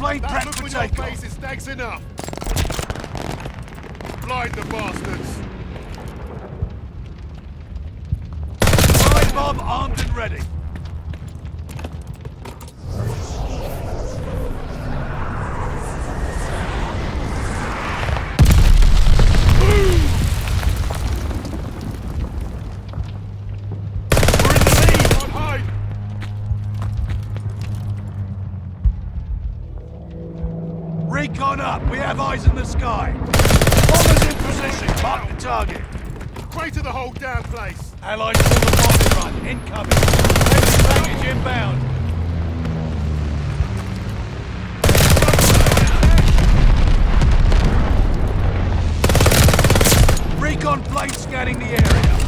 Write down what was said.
Plane That prep look for on your takeoff. face is thanks enough. Blind the bastards. Fire bomb armed and ready. Recon up! We have eyes in the sky! Bombers in position! Mark the target! Crater the whole damn place! Allied pull the bombing run! Incoming! Heavy package inbound! Recon plane scanning the area!